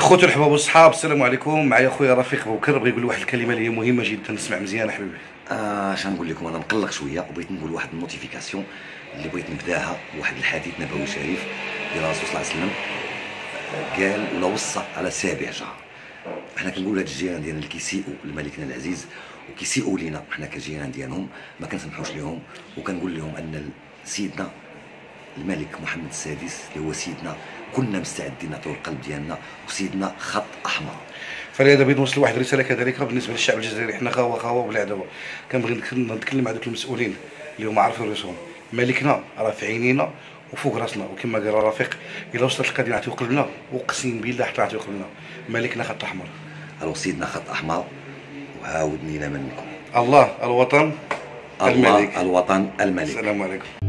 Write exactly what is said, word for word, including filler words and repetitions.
اخوتي الحباب والصحاب، السلام عليكم. معايا خويا رفيق بوكر بغى يقول واحد الكلمه اللي هي مهمه جدا. نسمع مزيان حبيبي. آه اش نقول لكم، انا مقلق شويه وبغيت نقول واحد النوتيفيكاسيون اللي بغيت نبداها بواحد الحديث نبوي شريف ديال الرسول صلى الله عليه وسلم. قال ولا وصى على سابع شهر. حنا كنقول هاد الجيران ديالنا اللي كيسيئوا لملكنا العزيز وكيسيئوا لينا حنا كجيران ديالهم ما كنسمحوش لهم، وكنقول لهم ان سيدنا الملك محمد السادس اللي هو سيدنا كنا مستعدين نعطيو القلب ديالنا، وسيدنا خط احمر. فلهذا بغيت نوصل واحد الرساله كذلك بالنسبه للشعب الجزائري. حنا غاوه غاوه بلا عداوه. كنبغي نتكلم مع دوك المسؤولين اللي هما عارفين راسهم. ملكنا راه في عينينا وفوق راسنا، وكما قال رفيق الا وصلت القضيه نعطيو قلبنا، اقسم بالله حتى نعطيو قلبنا. ملكنا خط احمر. الو سيدنا خط احمر، وعاود نينا منكم. الله الوطن الله الملك. الوطن الملك. السلام عليكم.